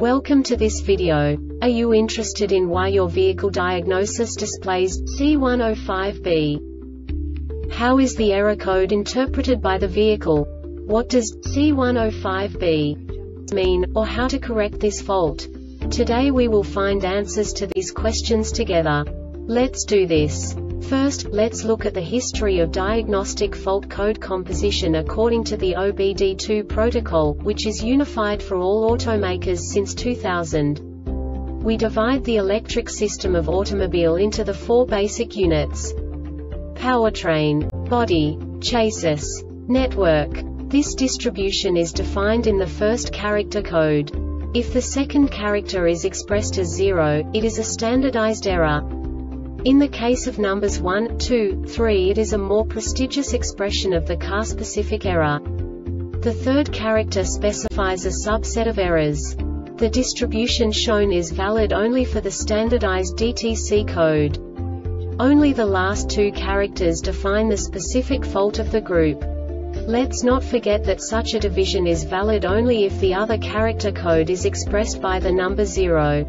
Welcome to this video. Are you interested in why your vehicle diagnosis displays C105B? How is the error code interpreted by the vehicle? What does C105B mean, or how to correct this fault? Today we will find answers to these questions together. Let's do this. First, let's look at the history of diagnostic fault code composition according to the OBD2 protocol, which is unified for all automakers since 2000. We divide the electric system of automobile into the four basic units: powertrain, body, chassis, network. This distribution is defined in the first character code. If the second character is expressed as 0, it is a standardized error. In the case of numbers 1, 2, 3, it is a more prestigious expression of the car-specific error. The third character specifies a subset of errors. The distribution shown is valid only for the standardized DTC code. Only the last two characters define the specific fault of the group. Let's not forget that such a division is valid only if the other character code is expressed by the number 0.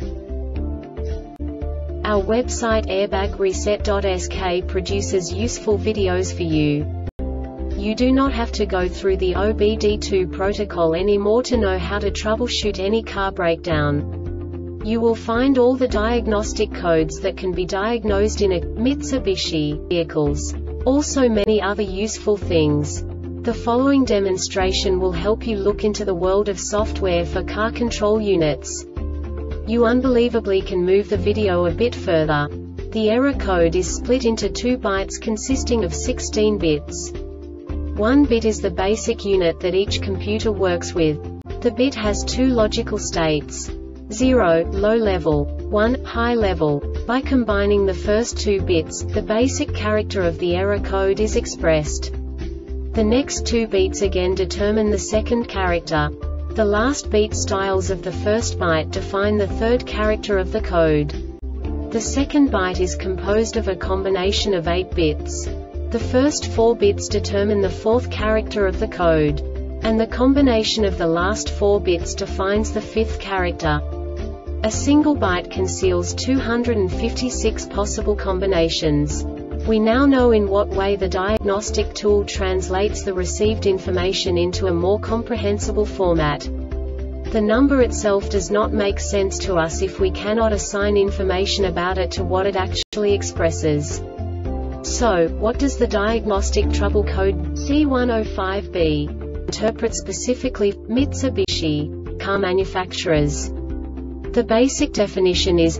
Our website airbagreset.sk produces useful videos for you. You do not have to go through the OBD2 protocol anymore to know how to troubleshoot any car breakdown. You will find all the diagnostic codes that can be diagnosed in a Mitsubishi vehicles. Also many other useful things. The following demonstration will help you look into the world of software for car control units. You unbelievably can move the video a bit further. The error code is split into 2 bytes consisting of 16 bits. 1 bit is the basic unit that each computer works with. The bit has 2 logical states: 0, low level, 1, high level. By combining the first 2 bits, the basic character of the error code is expressed. The next 2 beats again determine the second character. The last beat styles of the first byte define the third character of the code. The second byte is composed of a combination of 8 bits. The first 4 bits determine the fourth character of the code. And the combination of the last 4 bits defines the fifth character. A single byte conceals 256 possible combinations. We now know in what way the diagnostic tool translates the received information into a more comprehensible format. The number itself does not make sense to us if we cannot assign information about it to what it actually expresses. So, what does the diagnostic trouble code C105B interpret specifically for Mitsubishi car manufacturers? The basic definition is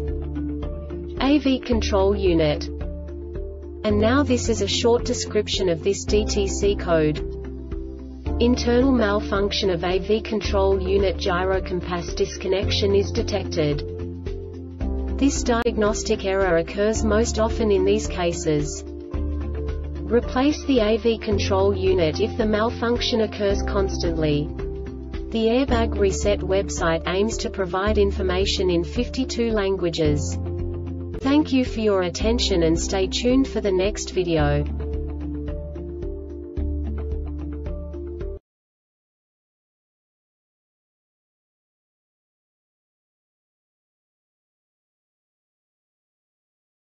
AV control unit. And now this is a short description of this DTC code. Internal malfunction of AV control unit gyro compass disconnection is detected. This diagnostic error occurs most often in these cases. Replace the AV control unit if the malfunction occurs constantly. The Airbag Reset website aims to provide information in 52 languages. Thank you for your attention and stay tuned for the next video.